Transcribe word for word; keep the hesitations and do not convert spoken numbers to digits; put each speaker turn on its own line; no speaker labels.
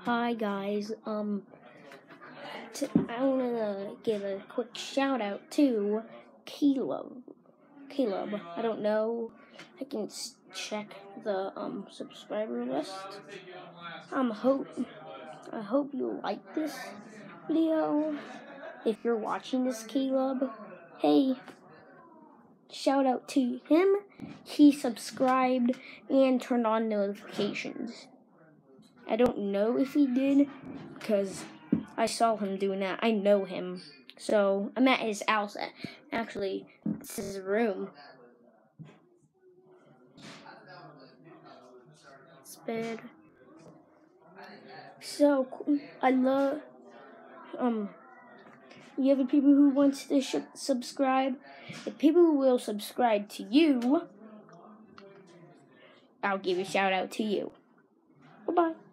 Hi guys, um, t I want to give a quick shout out to Caleb. Caleb, I don't know, I can check the um subscriber list. Um, hope I hope you like this video. If you're watching this, Caleb, hey, shout out to him. He subscribed and turned on notifications. I don't know if he did, because I saw him doing that. I know him. So, I'm at his house. Actually, this is his room. It's bad. So, I love, um, you have people who want to sh subscribe. If people who will subscribe to you, I'll give a shout out to you. Bye-bye.